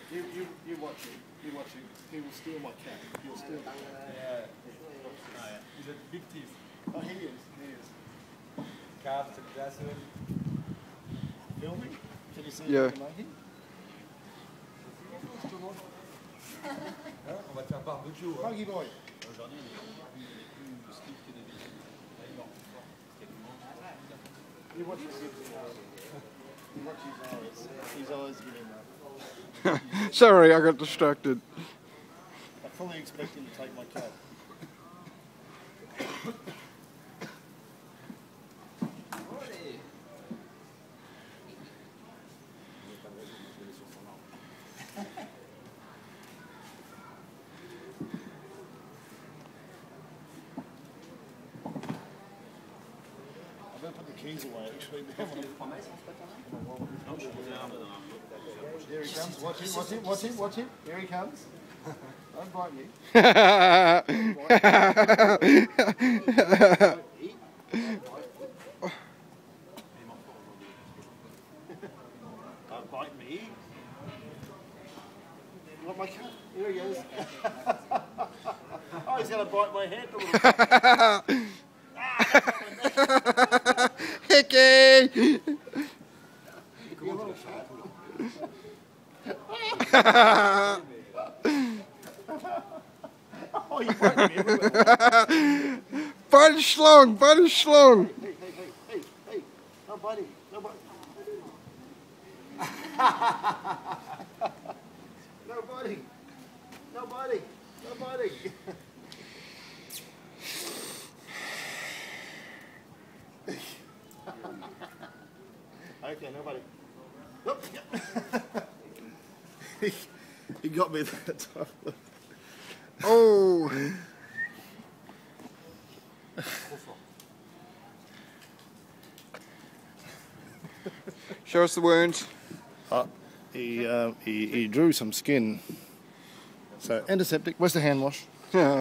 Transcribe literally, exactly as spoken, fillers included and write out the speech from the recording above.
You, you, you watch him. You watch him. He will steal my cat. He'll steal the cat. Yeah. Oh, yeah. He's a big thief. Oh, he is. He is. Cats, aggressive. Filming? Can you see Yeah. what I'm making? Hein? On va te faire barbecue. Hein? Monkey boy. Aujourd'hui, il est plus stiff que d'habitude. Là, il mord plus fort. You watch his eyes. You watch his eyes. His eyes get in there. Sorry, I got distracted. I fully expect him to take my cat. I'm going to put the keys away actually. Here he comes. Watch him, watch him, watch him, watch him. Here he comes. Don't bite me. Don't bite me. You want my cat? Here he goes. Oh, he's going to bite my hand a little bit. Hickey! You little cat. Oh, you bite me everywhere. Buddy Schlong, Buddy Schlong. Hey, hey, hey, hey, hey. No biting, no biting. No biting. No biting. No biting. Okay, nobody. Nope. he, he got me that time. Oh. Show us the wounds. Uh, he, uh, he, he drew some skin. So, antiseptic. Where's the hand wash?